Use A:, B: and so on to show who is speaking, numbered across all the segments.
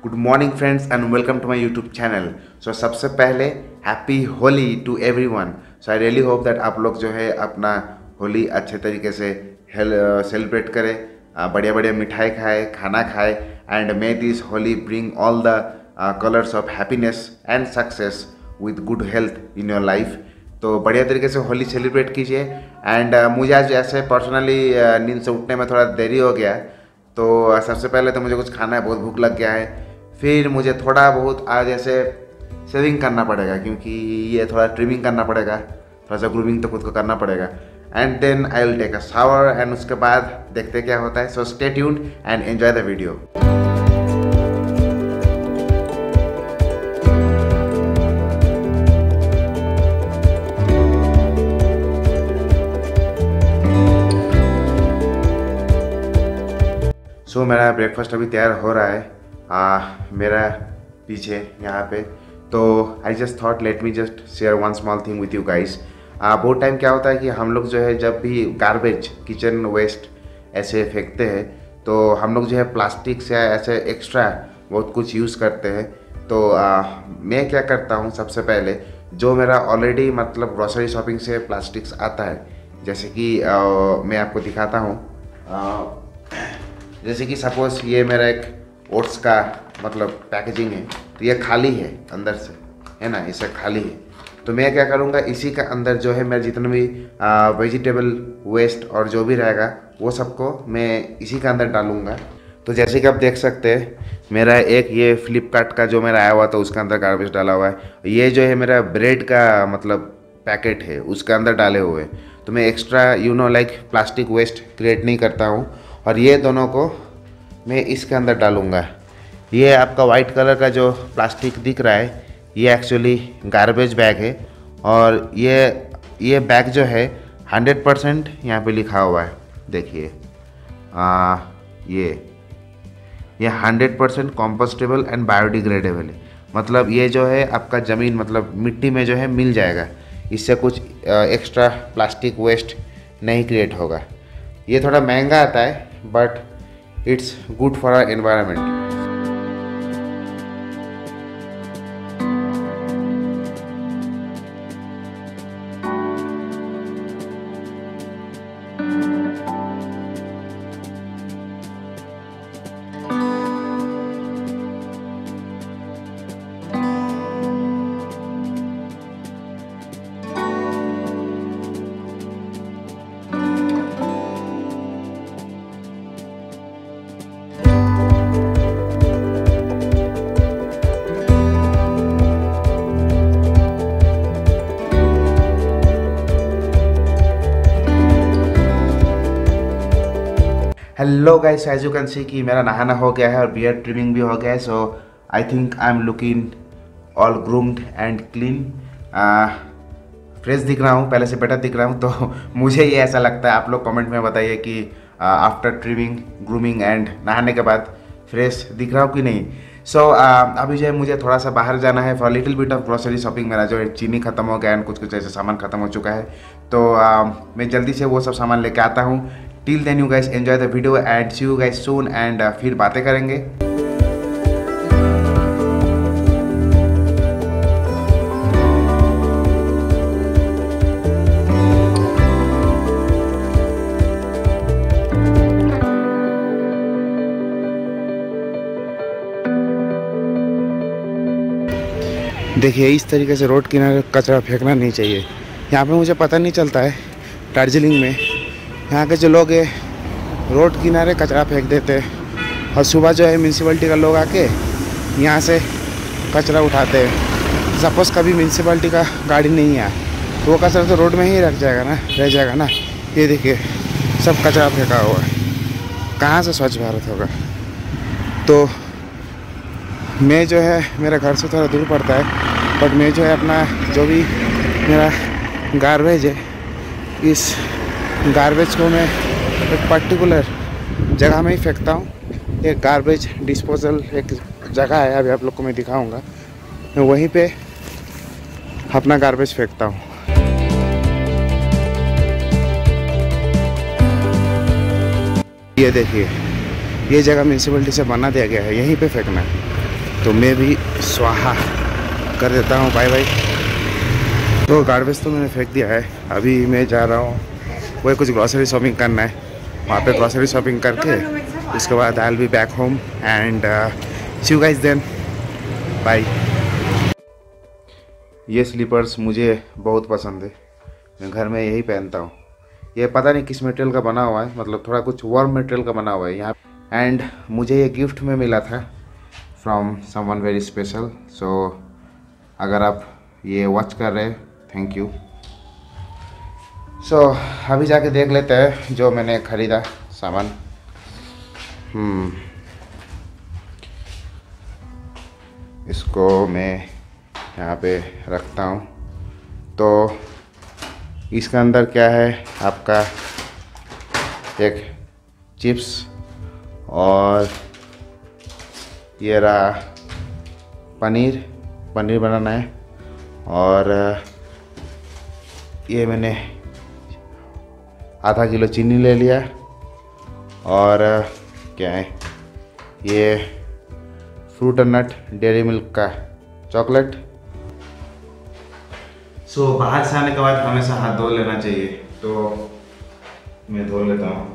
A: Good morning friends and welcome to my YouTube channel. So सबसे पहले happy Holi to everyone. So I really hope that आप लोग जो है अपना होली अच्छे तरीके से सेलिब्रेट करें, बढ़िया बढ़िया मिठाई खाए, खाना खाए and may this Holi bring all the colours of happiness and success with good health in your life. तो बढ़िया तरीके से होली सेलिब्रेट कीजिए। एंड मुझे आज ऐसे पर्सनली नींद से उठने में थोड़ा देरी हो गया, तो सबसे पहले तो मुझे कुछ खाना है, बहुत भूख लग गया है। फिर मुझे थोड़ा बहुत आज ऐसे सेविंग करना पड़ेगा, क्योंकि ये थोड़ा ट्रिमिंग करना पड़ेगा, थोड़ा सा ग्रूमिंग तो खुद को करना पड़ेगा। And then I will take a shower and उसके बाद देखते क्या होता है। So stay tuned and enjoy the video. So मेरा ब्रेकफास्ट अभी तैयार हो रहा है मेरा पीछे यहाँ पे। तो I just thought let me just share one small thing with you guys. बहुत टाइम क्या होता है कि हम लोग जो है जब भी गार्बेज किचन वेस्ट ऐसे फेंकते हैं, तो हम लोग जो है प्लास्टिक से ऐसे एक्स्ट्रा बहुत कुछ यूज़ करते हैं। तो मैं क्या करता हूँ, सबसे पहले जो मेरा ऑलरेडी मतलब ग्रॉसरी शॉपिंग से प्लास्टिक्स आता है, जैसे कि मैं आपको दिखाता हूँ। जैसे कि सपोज़ ये मेरा एक ओट्स का मतलब पैकेजिंग है, तो ये खाली है अंदर से, है ना, इसे खाली है। तो मैं क्या करूँगा, इसी का अंदर जो है मेरा जितना भी वेजिटेबल वेस्ट और जो भी रहेगा वो सबको मैं इसी का अंदर डालूँगा। तो जैसे कि आप देख सकते हैं, मेरा एक ये फ्लिपकार्ट का जो मेरा आया हुआ था उसका अंदर गार्बेज डाला हुआ है। ये जो है मेरा ब्रेड का मतलब पैकेट है, उसके अंदर डाले हुए हैं। तो मैं extra like plastic waste create नहीं करता हूँ। और ये दोनों को मैं इसके अंदर डालूँगा। ये आपका वाइट कलर का जो प्लास्टिक दिख रहा है, ये एक्चुअली गार्बेज बैग है। और ये बैग जो है 100% यहाँ पे लिखा हुआ है, देखिए ये 100% कॉम्पोस्टेबल एंड बायोडिग्रेडेबल है। मतलब ये जो है आपका ज़मीन मतलब मिट्टी में जो है मिल जाएगा, इससे कुछ एक्स्ट्रा प्लास्टिक वेस्ट नहीं क्रिएट होगा। ये थोड़ा महंगा आता है but it's good for our environment. Hello guys, as you can see कि मेरा नहाना हो गया है और बियर्ड ट्रिमिंग भी हो गया है। So I think I am looking all groomed and clean, fresh दिख रहा हूँ, पहले से बेटर दिख रहा हूँ। तो मुझे ये ऐसा लगता है। आप लोग कमेंट में बताइए कि आफ्टर ट्रिमिंग, ग्रूमिंग एंड नहाने के बाद फ्रेश दिख रहा हूँ कि नहीं। सो अभी जो है मुझे थोड़ा सा बाहर जाना है for little bit of grocery shopping. मेरा जो है चीनी ख़त्म हो गया एंड कुछ कुछ ऐसे सामान ख़त्म हो चुका है, तो मैं जल्दी से वो सब सामान लेके आता हूँ। Till then you guys enjoy the video and see you guys soon and फिर बातें करेंगे। देखिए, इस तरीके से रोड किनारे कचरा फेंकना नहीं चाहिए। यहाँ पे मुझे पता नहीं चलता है, दार्जिलिंग में यहाँ के जो लोग हैं रोड किनारे कचरा फेंक देते हैं। और सुबह जो है म्यूनसिपैलिटी का लोग आके यहाँ से कचरा उठाते हैं। सपोज़ कभी म्यूनसिपैलिटी का गाड़ी नहीं आया तो वो कचरा तो रोड में ही रह जाएगा ना। ये देखिए, सब कचरा फेंका हुआ है, कहाँ से स्वच्छ भारत होगा। तो मैं जो है मेरा घर से थोड़ा दूर पड़ता है, बट मैं जो है अपना जो भी मेरा गार्बेज है, इस गार्बेज को मैं एक पर्टिकुलर जगह में ही फेंकता हूँ। एक गार्बेज डिस्पोजल एक जगह है, अभी आप लोग को मैं दिखाऊंगा। मैं वहीं पे अपना गार्बेज फेंकता हूँ। ये देखिए, ये जगह म्यूनसिपैलिटी से बना दिया गया है, यहीं पे फेंकना है। तो मैं भी स्वाहा कर देता हूँ, बाय बाय। तो गार्बेज तो मैंने फेंक दिया है। अभी मैं जा रहा हूँ, वही कुछ ग्रॉसरी शॉपिंग करना है। वहाँ पे ग्रॉसरी शॉपिंग करके उसके बाद I will be back home and see you guys then, bye. ये स्लीपर्स मुझे बहुत पसंद है, मैं घर में यही पहनता हूँ। ये पता नहीं किस मटेरियल का बना हुआ है, मतलब थोड़ा कुछ वार्म मटेरियल का बना हुआ है यहाँ। एंड मुझे ये गिफ्ट में मिला था from someone very special. So अगर आप ये वॉच कर रहे हैं, थैंक यू। सो अभी जाके देख लेते हैं जो मैंने ख़रीदा सामान। इसको मैं यहाँ पे रखता हूँ। तो इसके अंदर क्या है, आपका एक चिप्स और ये रहा पनीर बनाना है। और ये मैंने आधा किलो चीनी ले लिया। और क्या है, ये फ्रूट और नट डेयरी मिल्क का चॉकलेट। सो बाहर से आने के बाद हमेशा हाथ धो लेना चाहिए, तो मैं धो लेता हूँ।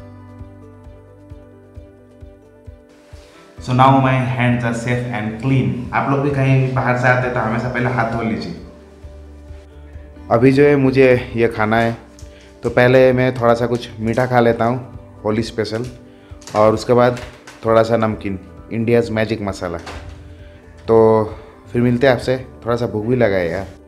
A: So now my hands are safe and clean. आप लोग भी कहीं बाहर से आते हैं तो हमेशा पहले हाथ धो लीजिए। अभी जो है मुझे ये खाना है, तो पहले मैं थोड़ा सा कुछ मीठा खा लेता हूँ, होली स्पेशल, और उसके बाद थोड़ा सा नमकीन, इंडियाज़ मैजिक मसाला। तो फिर मिलते हैं आपसे, थोड़ा सा भूख भी लगा है यार।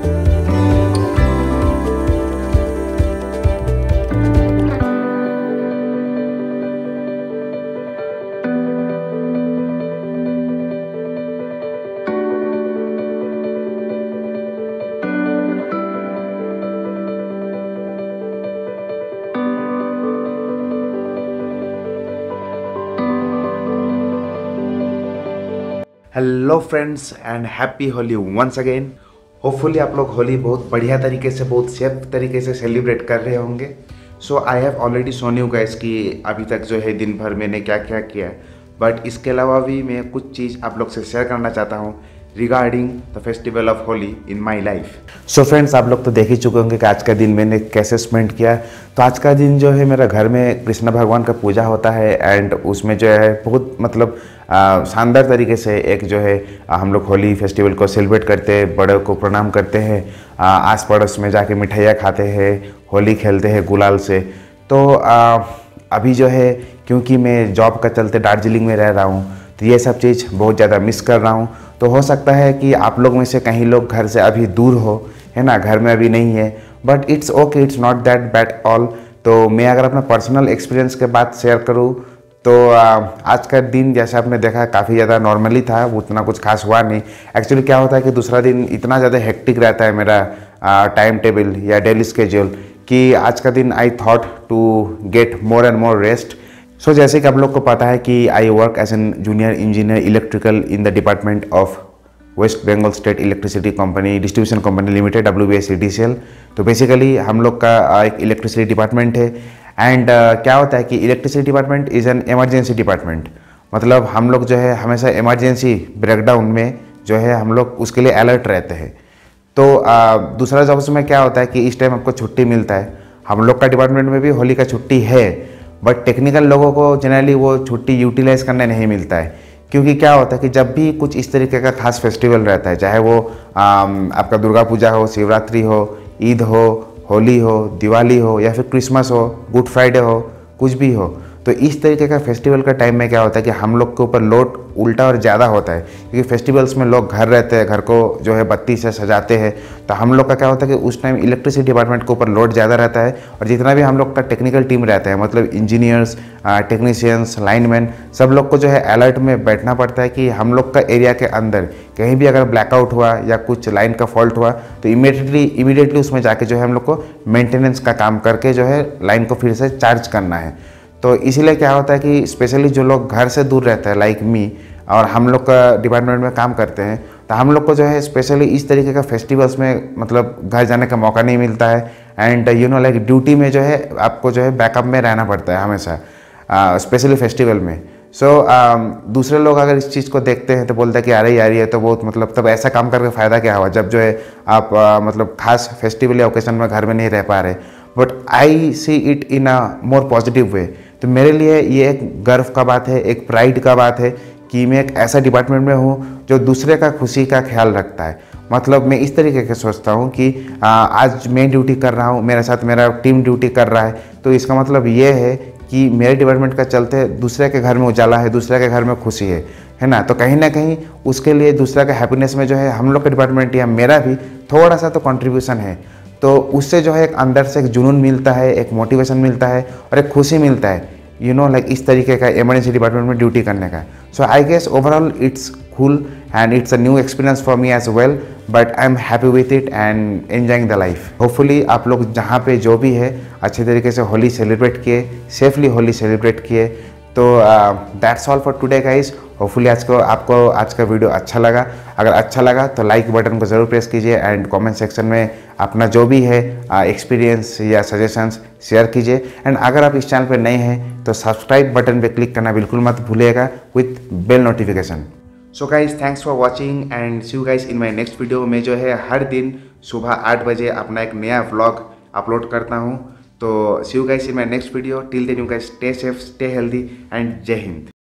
A: Hello friends and happy Holi once again. Hopefully आप लोग होली बहुत बढ़िया तरीके से, बहुत सेफ तरीके से सेलिब्रेट कर रहे होंगे। So I have already shown you guys कि अभी तक जो है दिन भर मैंने क्या क्या किया है, बट इसके अलावा भी मैं कुछ चीज़ आप लोग से शेयर करना चाहता हूँ regarding the festival of Holi in my life. So friends, आप लोग तो देख ही चुके होंगे कि आज का दिन मैंने कैसे स्पेंड किया। तो आज का दिन जो है मेरा घर में कृष्ण भगवान का पूजा होता है एंड उसमें जो है बहुत मतलब शानदार तरीके से एक जो है हम लोग होली फेस्टिवल को सेलिब्रेट करते हैं, बड़ों को प्रणाम करते हैं, आस पड़ोस में जाके मिठाइयाँ खाते हैं, होली खेलते हैं गुलाल से। तो अभी जो है क्योंकि मैं जॉब का चलते दार्जिलिंग में रह रहा हूँ, तो ये सब चीज़ बहुत ज़्यादा मिस कर रहा हूँ। तो हो सकता है कि आप लोग में से कहीं लोग घर से अभी दूर हो, है ना, घर में अभी नहीं है, but it's okay, it's not that bad all. तो मैं अगर अपना पर्सनल एक्सपीरियंस के बात शेयर करूँ तो आज का दिन जैसे आपने देखा काफ़ी ज़्यादा नॉर्मली था, उतना कुछ खास हुआ नहीं। एक्चुअली क्या होता है कि दूसरा दिन इतना ज़्यादा हेक्टिक रहता है मेरा टाइम टेबल या डेली स्केड्यूल कि आज का दिन I thought to get more and more rest. So जैसे कि आप लोग को पता है कि I work as an junior engineer electrical in the department of West Bengal state electricity company distribution company limited WBSEDCL। तो बेसिकली हम लोग का एक इलेक्ट्रिसिटी डिपार्टमेंट है एंड क्या होता है कि electricity department is an emergency department. मतलब हम लोग जो है हमेशा इमरजेंसी ब्रेकडाउन में जो है हम लोग उसके लिए अलर्ट रहते हैं। तो दूसरा जॉब्स में क्या होता है कि इस टाइम आपको छुट्टी मिलता है। हम लोग का डिपार्टमेंट में भी होली का छुट्टी है, बट टेक्निकल लोगों को जनरली वो छुट्टी यूटिलाइज करने नहीं मिलता है। क्योंकि क्या होता है कि जब भी कुछ इस तरीके का खास फेस्टिवल रहता है, चाहे वो आपका दुर्गा पूजा हो, शिवरात्रि हो, ईद हो, होली हो, दिवाली हो या फिर क्रिसमस हो, गुड फ्राइडे हो, कुछ भी हो, तो इस तरीके का फेस्टिवल का टाइम में क्या होता है कि हम लोग के ऊपर लोड उल्टा और ज़्यादा होता है। क्योंकि फेस्टिवल्स में लोग घर रहते हैं, घर को जो है बत्ती से सजाते हैं, तो हम लोग का क्या होता है कि उस टाइम इलेक्ट्रिसिटी डिपार्टमेंट के ऊपर लोड ज़्यादा रहता है। और जितना भी हम लोग का टेक्निकल टीम रहता है, मतलब इंजीनियर्स, टेक्नीशियंस, लाइनमैन, सब लोग को जो है अलर्ट में बैठना पड़ता है कि हम लोग का एरिया के अंदर कहीं भी अगर ब्लैकआउट हुआ या कुछ लाइन का फॉल्ट हुआ तो इमीडिएटली उसमें जाके जो है हम लोग को मेंटेनेंस का काम करके जो है लाइन को फिर से चार्ज करना है। तो इसीलिए क्या होता है कि स्पेशली जो लोग घर से दूर रहते हैं लाइक मी, और हम लोग का डिपार्टमेंट में काम करते हैं, तो हम लोग को जो है स्पेशली इस तरीके का फेस्टिवल्स में मतलब घर जाने का मौका नहीं मिलता है। And you know like duty में जो है आपको जो है बैकअप में रहना पड़ता है हमेशा, स्पेशली फेस्टिवल में। सो दूसरे लोग अगर इस चीज़ को देखते हैं तो बोलते हैं कि अरे यार ये तो बहुत मतलब तब ऐसा काम करके फ़ायदा क्या हुआ जब जो है आप मतलब खास फेस्टिवल या ओकेजन में घर में नहीं रह पा रहे। But I see it in a more positive way. तो मेरे लिए ये एक गर्व का बात है, एक प्राइड का बात है कि मैं एक ऐसा डिपार्टमेंट में हूँ जो दूसरे का खुशी का ख्याल रखता है। मतलब मैं इस तरीके से सोचता हूँ कि आज मैं ड्यूटी कर रहा हूँ, मेरे साथ मेरा टीम ड्यूटी कर रहा है, तो इसका मतलब ये है कि मेरे डिपार्टमेंट का चलते दूसरे के घर में उजाला है, दूसरे के घर में खुशी है ना। तो कहीं ना कहीं उसके लिए दूसरा के हैप्पीनेस में जो है हम लोग का डिपार्टमेंट या मेरा भी थोड़ा सा तो कंट्रीब्यूशन है। तो उससे जो है एक अंदर से एक जुनून मिलता है, एक मोटिवेशन मिलता है और एक खुशी मिलता है, यू नो लाइक इस तरीके का इमरजेंसी डिपार्टमेंट में ड्यूटी करने का। So I guess overall it's cool and it's a new experience for me as well, but I am happy with it and enjoying the life. Hopefully आप लोग जहाँ पे जो भी है अच्छे तरीके से होली सेलिब्रेट किए, सेफली होली सेलिब्रेट किए। तो that's all for today guys. Hopefully आपको आज का वीडियो अच्छा लगा। अगर अच्छा लगा तो लाइक बटन को ज़रूर प्रेस कीजिए एंड कमेंट सेक्शन में अपना जो भी है एक्सपीरियंस या सजेशंस शेयर कीजिए। एंड अगर आप इस चैनल पर नए हैं तो सब्सक्राइब बटन पे क्लिक करना बिल्कुल मत भूलिएगा with bell notification. So guys thanks for watching and see you guys in my next video. में जो है हर दिन सुबह 8 बजे अपना एक नया व्लॉग अपलोड करता हूँ। तो see you guys in my next video. Till then you guys stay safe, stay healthy and Jai Hind.